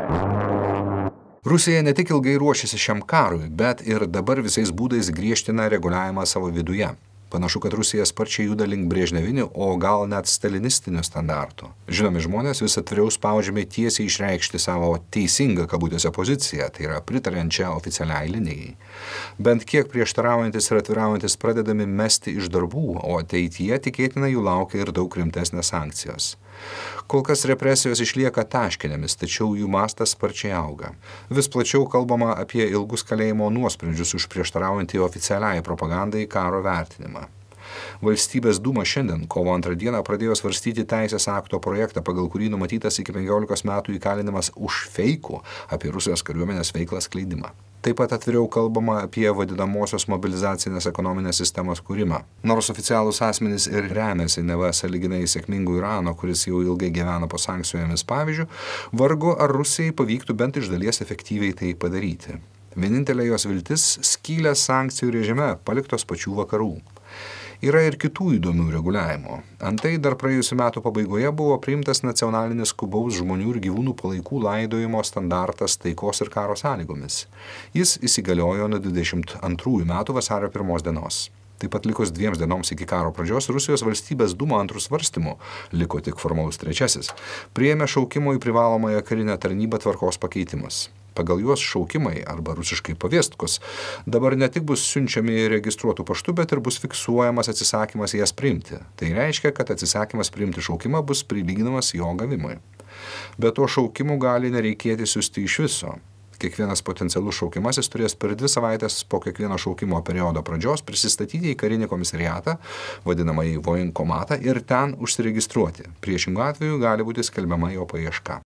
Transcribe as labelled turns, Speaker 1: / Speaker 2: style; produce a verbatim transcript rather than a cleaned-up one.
Speaker 1: Rusija ne tik ilgai ruošiasi šiam karui, bet ir dabar visais būdais griežtina reguliavimą savo viduje. Panašu, kad Rusija sparčiai juda link brežnevinių, o gal net stalinistinių standartų. Žinomi žmonės vis atviriau spaudžiami tiesiai išreikšti savo teisingą kabutėse poziciją, tai yra pritariančią oficialiai linijai. Bent kiek prieštaraujantis ir atviraujantis pradedami mesti iš darbų, o ateityje tikėtina jų laukia ir daug rimtesnės sankcijos. Kol kas represijos išlieka taškinėmis, tačiau jų mastas sparčiai auga. Vis plačiau kalbama apie ilgus kalėjimo nuosprendžius už prieštaraujantį oficialiai propagandai karo vertinimą. Valstybės Dūma šiandien, kovo antrą dieną, pradėjo svarstyti teisės akto projektą, pagal kurį numatytas iki penkiolikos metų įkalinimas už feikų apie Rusijos kariuomenės veiklą skleidimą. Taip pat atviriau kalbama apie vadinamosios mobilizacinės ekonominės sistemos kūrimą. Nors oficialūs asmenys ir remiasi neva sąlyginai sėkmingų Irano, kuris jau ilgai gyvena po sankcijomis pavyzdžių, vargu ar Rusijai pavyktų bent iš dalies efektyviai tai padaryti. Vienintelė jos viltis – skylės sankcijų režime paliktos pačių vakarų. Yra ir kitų įdomių reguliavimų. Antai dar praėjusių metų pabaigoje buvo priimtas nacionalinis skubaus žmonių ir gyvūnų palaikų laidojimo standartas taikos ir karo sąlygomis. Jis įsigaliojo nuo dvidešimt antrųjų metų vasario pirmos dienos. Taip pat likus dviems dienoms iki karo pradžios, Rusijos valstybės Dūma antrų svarstymų, liko tik formalus trečiasis, priėmė šaukimo į privalomąją karinę tarnybą tvarkos pakeitimus. Pagal juos šaukimai, arba rusiškai paviestkus, dabar ne tik bus siunčiami registruotų paštu, bet ir bus fiksuojamas atsisakymas jas priimti. Tai reiškia, kad atsisakymas priimti šaukimą bus prilyginamas jo gavimui. Be to šaukimų gali nereikėti siųsti iš viso. Kiekvienas potencialus šaukimasis turės per dvi savaitės po kiekvieno šaukimo periodo pradžios prisistatyti į karinį komisariatą, vadinamąjį vojenkomatą, ir ten užsiregistruoti. Priešingu atveju gali būti skelbiama jo paieška.